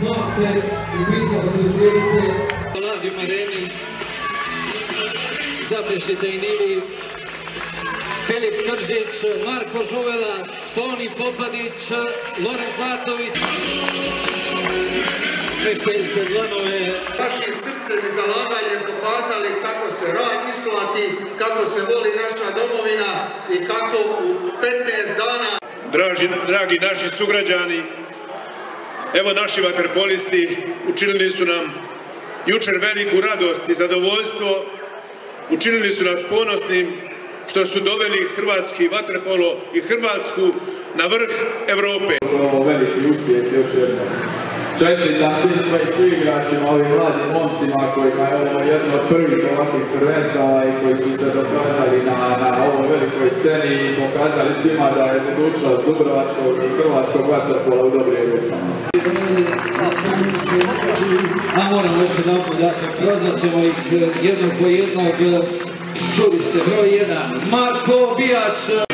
Vlahe i pisao su zvijezde. Vladi u Mareni, zaplješćite i Nili, Filipa Kržića, Marka Žuvela, Tonija Popadića, Lorena Fatovića. Nešto ispred Vlahove. Vašim srcem i zalaganjem pokazali kako se rad isplati, kako se voli naša domovina i kako u 15 dana... Dragi naši sugrađani, evo naši vaterpolisti učinili su nam jučer veliku radost i zadovoljstvo, učinili su nas ponosnim što su doveli hrvatski vaterpolo i Hrvatsku na vrh Evrope. Ovo veliki uspjeh još jednom. Čestitam svim svojim suigračima, ovim mladim momcima kojima je ovo jedno od prvih ovakvih prvenstava i koji su se dokazali na ovoj velikoj sceni i pokazali svima da je budućnost dubrovačkog i hrvatskog vaterpola u dobrim rukama. A moramo još jedan dakle, prozvat ćemo ih jednog po jednog. Čuli ste broj 1, Marka Bijača.